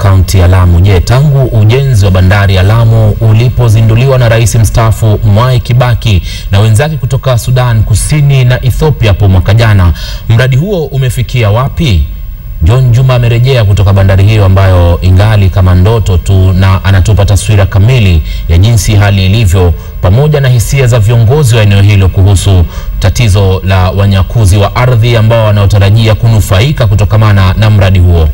kaunti ya Lamu. Je, tangu ujenzi wa bandari ya Lamu ulipozinduliwa na rais mstaafu Mwai Kibaki na wenzake kutoka Sudan Kusini na Ethiopia hapo mwaka jana, mradi huo umefikia wapi? John Juma amerejea kutoka bandari hiyo ambayo ingali kama ndoto tu, na anatupa taswira kamili ya jinsi hali ilivyo pamoja na hisia za viongozi wa eneo hilo kuhusu tatizo la wanyakuzi wa ardhi ambao wanaotarajia kunufaika kutokamana na mradi huo.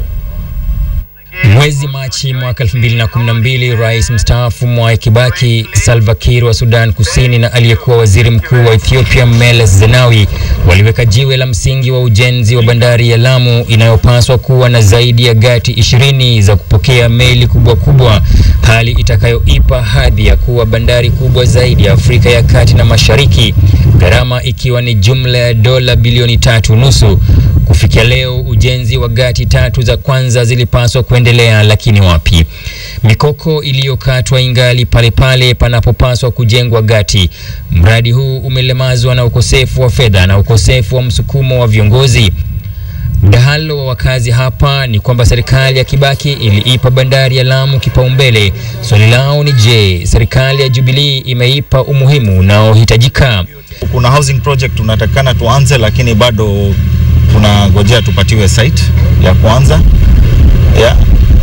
Mwezi Machi mwaka 2012, rais mstaafu Mwai Kibaki, Salva Kiir wa Sudan Kusini na aliyekuwa waziri mkuu wa Ethiopia Meles Zenawi waliweka jiwe la msingi wa ujenzi wa bandari ya Lamu inayopaswa kuwa na zaidi ya gati 20 za kupokea meli kubwa kubwa, hali itakayoipa hadhi ya kuwa bandari kubwa zaidi ya Afrika ya Kati na Mashariki, gharama ikiwa ni jumla ya dola bilioni 3.5. Kufikia leo, ujenzi wa gati 3 za kwanza zilipaswa kuendelea, lakini wapi? Mikoko iliyokatwa ingali pale panapopaswa kujengwa gati. Mradi huu umelemazwa na ukosefu wa fedha na ukosefu wa msukumo wa viongozi. Mdahalo wa wakazi hapa ni kwamba serikali ya Kibaki iliipa bandari ya Lamu kipaumbele. Swali lao ni je, serikali ya Jubilee imeipa umuhimu unaohitajika? Kuna housing project tunatakana tuanze, lakini bado tunangojea tupatiwe site ya kwanza. Yeah.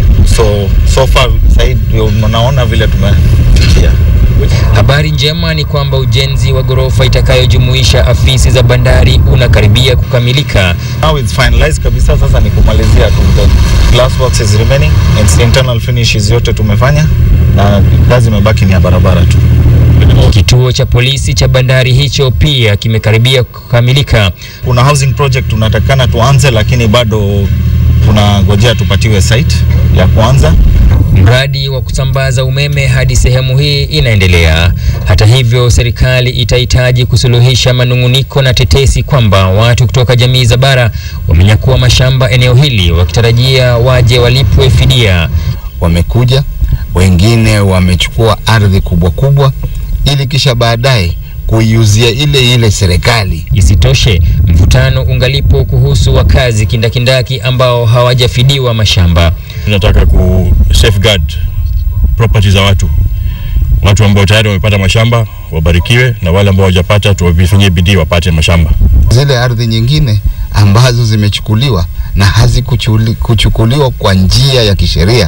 So far site unaona vile tumefikia. Habari njema ni kwamba ujenzi wa ghorofa itakayojumuisha afisi za bandari unakaribia kukamilika. Now it's finalized kabisa, sasa ni kumalizia tu. The glass works is remaining and internal finishes yote tumefanya na kazi imebaki ni ya barabara tu. Kituo cha polisi cha bandari hicho pia kimekaribia kukamilika. Kuna housing project tunatakana tuanze, lakini bado tunangojea tupatiwe site ya kwanza. Mradi wa kusambaza umeme hadi sehemu hii inaendelea. Hata hivyo, serikali itahitaji kusuluhisha manunguniko na tetesi kwamba watu kutoka jamii za bara wamenyakua mashamba eneo hili wakitarajia waje walipwe fidia. Wamekuja, wengine wamechukua ardhi kubwa ili kisha baadaye kuiuzia ile serikali. Isitoshe, mvutano ungalipo kuhusu wakazi kindakindaki ambao hawajafidiwa mashamba. Tunataka ku safeguard property za watu ambao tayari wamepata mashamba wabarikiwe, na wale ambao hawajapata tuwafanyie bidii wapate mashamba. Zile ardhi nyingine ambazo zimechukuliwa na hazikuchukuliwa kwa njia ya kisheria,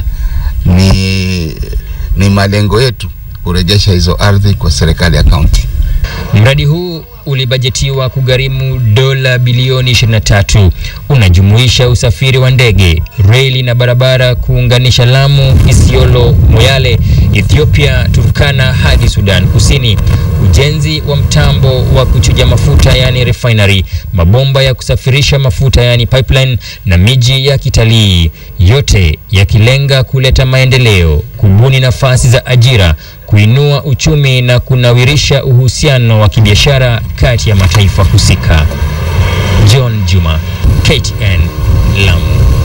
ni malengo yetu kurejesha hizo ardhi kwa serikali ya kaunti. Mradi huu ulibajetiwa kugharimu dola bilioni 23. Unajumuisha usafiri wa ndege, reli na barabara kuunganisha Lamu, Isiolo, Moyale, Ethiopia, Turkana hadi Sudan Kusini, ujenzi wa mtambo wa kuchuja mafuta yani refinery, mabomba ya kusafirisha mafuta yani pipeline na miji ya kitalii, yote yakilenga kuleta maendeleo, kubuni nafasi za ajira, kuinua uchumi na kunawirisha uhusiano wa kibiashara kati ya mataifa husika. John Juma, KTN, Lamu.